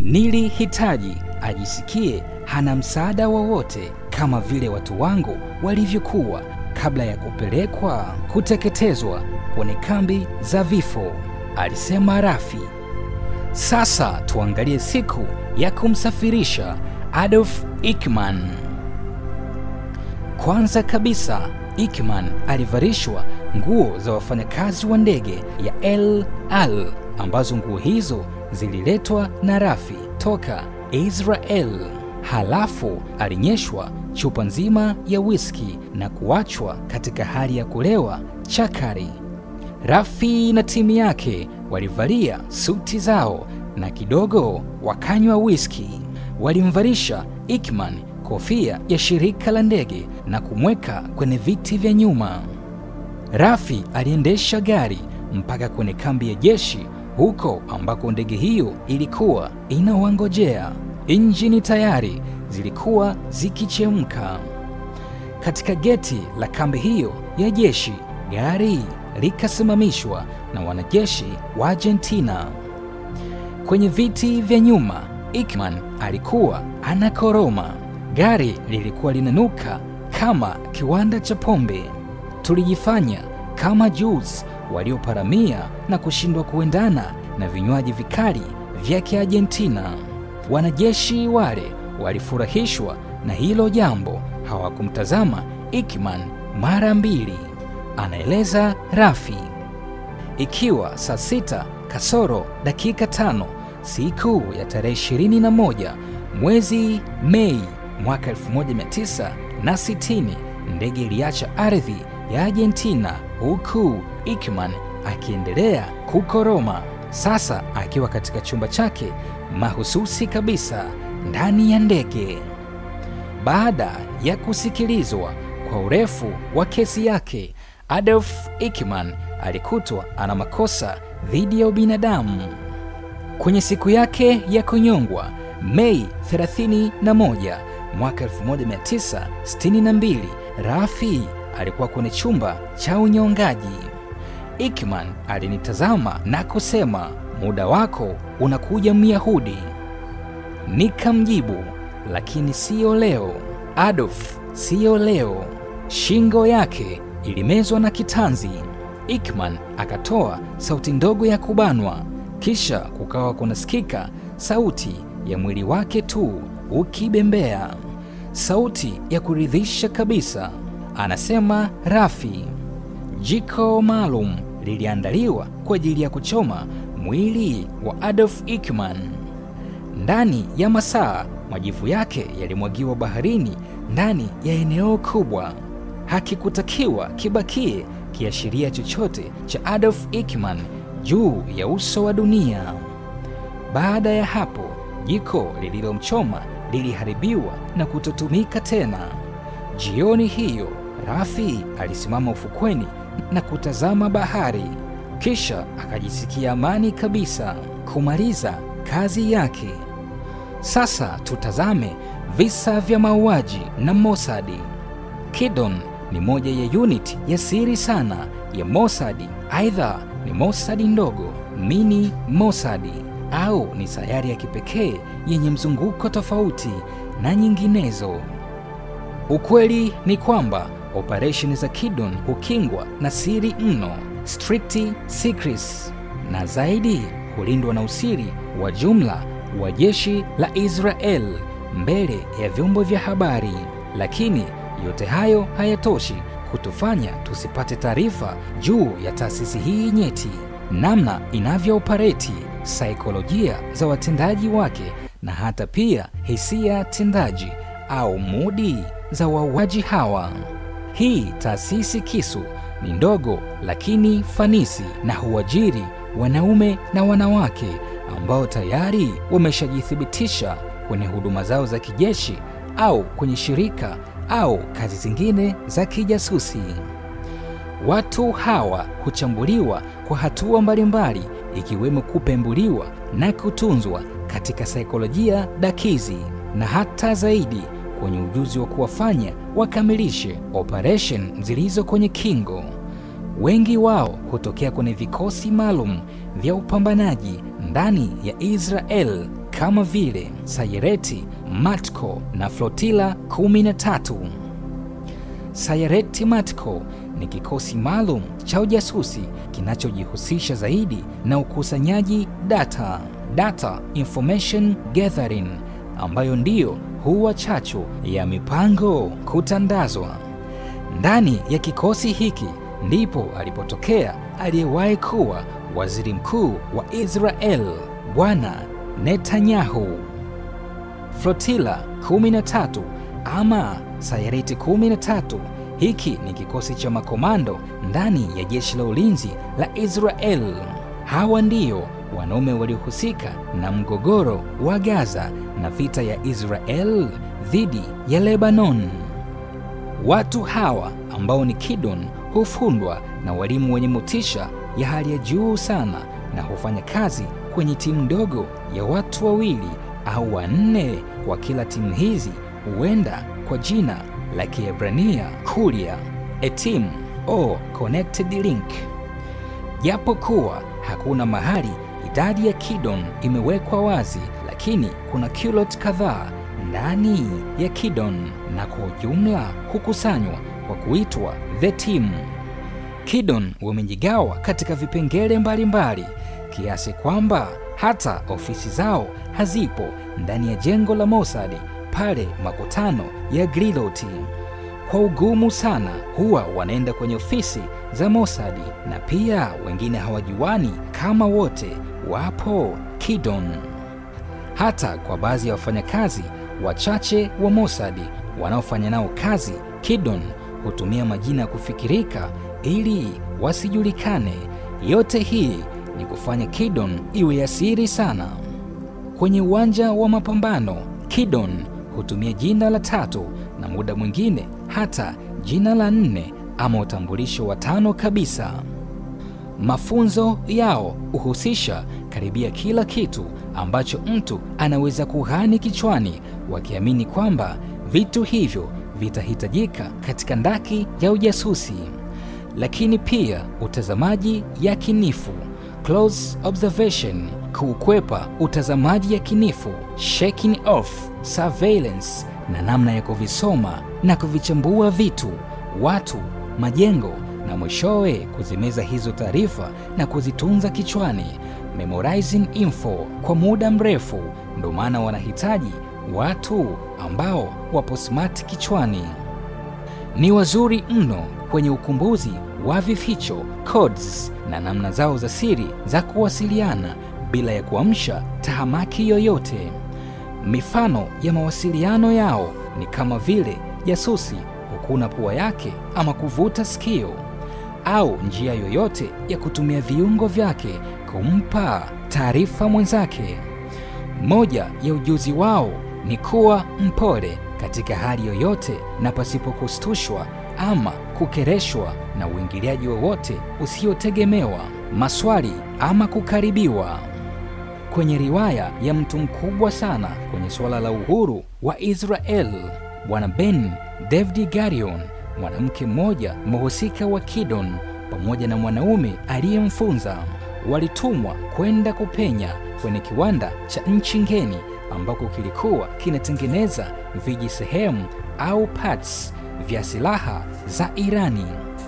Nilihitaji ajisikie hana msaada wowote kama vile watu wangu walivyokuwa kabla ya kupelekwa kuteketezwa kwenye kambi za vifo, alisema Rafi. Sasa tuangalie siku ya kumsafirisha Adolf Eichmann. Kwanza kabisa, Eichmann alivalishwa nguo za wafanyakazi wa ndege ya El Al, ambazo nguo hizo zililetwa na Rafi toka Israel. Halafu alinyeshwa chupa nzima ya whisky na kuachwa katika hali ya kulewa chakari. Rafi na timu yake walivalia suti zao na kidogo wakanywa whisky. Walimvalisha Eichmann kofia ya shirika la ndege na kumweka kwenye viti vya nyuma. Rafi aliendesha gari mpaka kwenye kambi ya jeshi, huko ambako ndege hiyo ilikuwa inawangojea. Injini tayari zilikuwa zikichemka. Katika geti la kambi hiyo ya jeshi, gari likasimamishwa na wanajeshi wa Argentina. Kwenye viti vya nyuma, Eichmann alikuwa anakoroma. Gari lilikuwa linanuka kama kiwanda cha pombe. Tulijifanya kama Jews walioparamia na kushindwa kuendana na vinywaji vikali vya Kiargentina. Wanajeshi wale walifurahishwa na hilo jambo, hawakumtazama Eichmann mara mbili, anaeleza Rafi. Ikiwa saa 6 kasoro dakika 5 siku ya tarehe 21 mwezi Mei mwaka 1960, ndege iliacha ardhi ya Argentina, huku Eichmann akiendelea kukoroma, sasa akiwa katika chumba chake mahususi kabisa ndani ya ndege. Baada ya kusikilizwa kwa urefu wa kesi yake, Adolf Eichmann alikutwa ana makosa dhidi ya ubinadamu. Kwenye siku yake ya kunyongwa Mei 31 mwaka 1962, Rafi alikuwa kwenye chumba cha unyongaji. Eichmann alinitazama na kusema, muda wako unakuja Myahudi. Nikamjibu, lakini sio leo Adolf, sio leo. Shingo yake ilimezwa na kitanzi. Eichmann akatoa sauti ndogo ya kubanwa, kisha kukawa kunasikika sauti ya mwili wake tu ukibembea, sauti ya kuridhisha kabisa, anasema Rafi. Jiko maalum liliandaliwa kwa ajili ya kuchoma mwili wa Adolf Eichmann. Ndani ya masaa, majivu yake yalimwagiwa baharini ndani ya eneo kubwa. Hakikutakiwa kibakie kiashiria chochote cha Adolf Eichmann juu ya uso wa dunia. Baada ya hapo, jiko lililomchoma liliharibiwa na kutotumika tena. Jioni hiyo, Rafi alisimama ufukweni na kutazama bahari, kisha akajisikia amani kabisa kumaliza kazi yake. Sasa tutazame visa vya mauaji na Mossad. Kidon ni moja ya unit ya siri sana ya Mossad. Aidha ni Mossad ndogo, mini Mossad, au ni sayari ya kipekee yenye mzunguko tofauti na nyinginezo. Ukweli ni kwamba operesheni za Kidon hukingwa na siri mno, strict secrets, na zaidi hulindwa na usiri wa jumla wa jeshi la Israel mbele ya vyombo vya habari. Lakini yote hayo hayatoshi kutufanya tusipate taarifa juu ya taasisi hii nyeti, namna inavyooperate, saikolojia za watendaji wake, na hata pia hisia tendaji au mudi za wauaji hawa. Hii taasisi kisu ni ndogo lakini fanisi, na huajiri wanaume na wanawake ambao tayari wameshajithibitisha kwenye huduma zao za kijeshi au kwenye shirika au kazi zingine za kijasusi. Watu hawa huchambuliwa kwa hatua mbalimbali, ikiwemo kupembuliwa na kutunzwa katika saikolojia dakizi, na hata zaidi kwenye ujuzi wa kuwafanya wakamilishe operation zilizo kwenye kingo. Wengi wao hutokea kwenye vikosi maalum vya upambanaji ndani ya Israel kama vile Sayereti, Matko na Flotilla 13. Sayereti Matko ni kikosi maalum cha ujasusi kinachojihusisha zaidi na ukusanyaji data information gathering, ambayo ndiyo huwa chachu ya mipango kutandazwa. Ndani ya kikosi hiki ndipo alipotokea aliyewahi kuwa waziri mkuu wa Israel, Bwana Netanyahu. Flotilla 13 ama Sayereti 13, hiki ni kikosi cha makomando ndani ya jeshi la ulinzi la Israel. Hawa ndio wanaume waliohusika na mgogoro wa Gaza na vita ya Israel dhidi ya Lebanon. Watu hawa ambao ni Kidon hufundwa na walimu wenye motisha ya hali ya juu sana na hufanya kazi kwenye timu ndogo ya watu 2 au 4 kwa kila timu. Hizi huenda kwa jina la Kiebrania Kuria, a team or connected link. Japo kuwa hakuna mahali idadi ya Kidon imewekwa wazi, lakini kuna kulot kadhaa ndani ya Kidon na kwa ujumla hukusanywa kwa kuitwa the team. Kidon wamejigawa katika vipengele mbalimbali kiasi kwamba hata ofisi zao hazipo ndani ya jengo la Mossad pale makutano ya Gilot. Kwa ugumu sana huwa wanaenda kwenye ofisi za Mossad, na pia wengine hawajuani kama wote wapo Kidon. Hata kwa baadhi ya wafanyakazi wachache wa Mossad wanaofanya nao kazi, Kidon hutumia majina ya kufikirika ili wasijulikane. Yote hii ni kufanya Kidon iwe ya siri sana. Kwenye uwanja wa mapambano, Kidon hutumia jina la 3 na muda mwingine hata jina la 4 ama utambulisho wa 5 kabisa. Mafunzo yao huhusisha karibia kila kitu ambacho mtu anaweza kughani kichwani, wakiamini kwamba vitu hivyo vitahitajika katika ndaki ya ujasusi. Lakini pia utazamaji yakinifu, close observation, kuukwepa utazamaji yakinifu, shaking off surveillance, na namna ya kuvisoma na kuvichambua vitu, watu, majengo, na mwishowe kuzimeza hizo taarifa na kuzitunza kichwani, memorizing info kwa muda mrefu. Ndio maana wanahitaji watu ambao wapo smart kichwani. Ni wazuri mno kwenye ukumbuzi wa vificho, codes, na namna zao za siri za kuwasiliana bila ya kuamsha tahamaki yoyote. Mifano ya mawasiliano yao ni kama vile jasusi hukuna pua yake ama kuvuta sikio, au njia yoyote ya kutumia viungo vyake kumpa taarifa mwenzake. Moja ya ujuzi wao ni kuwa mpole katika hali yoyote na pasipo kustushwa ama kukereshwa na uingiliaji wowote usiotegemewa, maswali ama kukaribiwa. Kwenye riwaya ya mtu mkubwa sana kwenye suala la uhuru wa Israel, Bwana Ben David Gurion, mwanamke mmoja mhusika wa Kidon pamoja na mwanaume aliyemfunza walitumwa kwenda kupenya kwenye kiwanda cha nchi ngeni ambako kilikuwa kinatengeneza vijisehemu au parts vya silaha za Irani.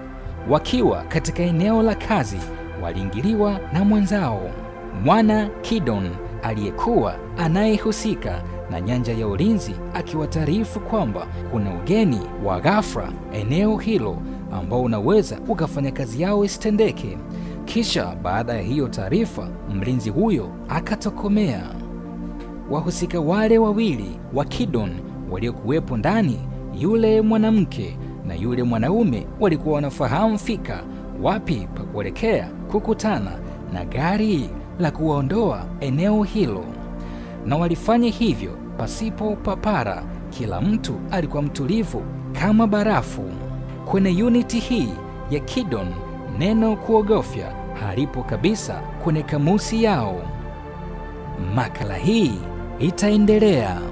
Wakiwa katika eneo la kazi, waliingiliwa na mwenzao mwana Kidon aliyekuwa anayehusika na nyanja ya ulinzi, akiwataarifu kwamba kuna ugeni wa ghafla eneo hilo ambao unaweza ukafanya kazi yao isitendeke. Kisha baada ya hiyo taarifa, mlinzi huyo akatokomea. Wahusika wale 2 wa Kidon waliokuwepo ndani, yule mwanamke na yule mwanaume, walikuwa wanafahamu fika wapi pa kuelekea kukutana na gari la kuwaondoa eneo hilo, na walifanya hivyo pasipo papara. Kila mtu alikuwa mtulivu kama barafu. Kwenye uniti hii ya Kidon, neno kuogofya halipo kabisa kwenye kamusi yao. Makala hii itaendelea.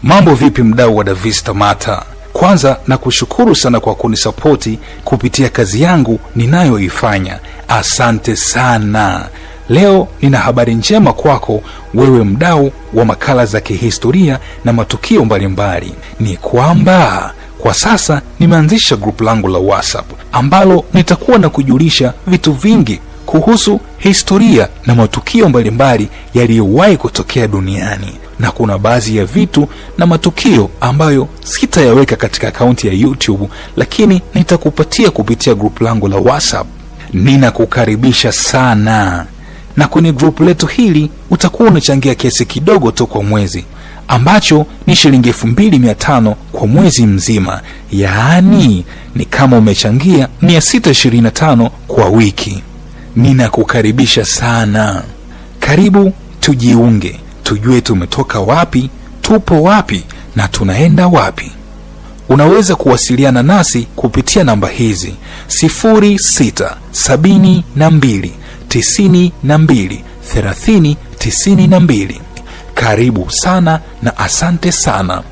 Mambo vipi mdau wa Davista Mata? Kwanza na kushukuru sana kwa kunisapoti kupitia kazi yangu ninayoifanya. Asante sana. Leo nina habari njema kwako wewe mdau wa makala za kihistoria na matukio mbalimbali. Ni kwamba kwa sasa nimeanzisha group langu la WhatsApp ambalo nitakuwa na kujulisha vitu vingi kuhusu historia na matukio mbalimbali yaliyowahi kutokea duniani. Na kuna baadhi ya vitu na matukio ambayo sitayaweka katika akaunti ya YouTube, lakini nitakupatia kupitia group langu la WhatsApp. Ninakukaribisha sana. Na kwenye group letu hili utakuwa unachangia kiasi kidogo tu kwa mwezi, ambacho ni shilingi 2500 kwa mwezi mzima. Yaani ni kama umechangia 625 kwa wiki. Ninakukaribisha sana. Karibu tujiunge, tujue tumetoka wapi, tupo wapi na tunaenda wapi. Unaweza kuwasiliana nasi kupitia namba hizi: 0672923092. Karibu sana na asante sana.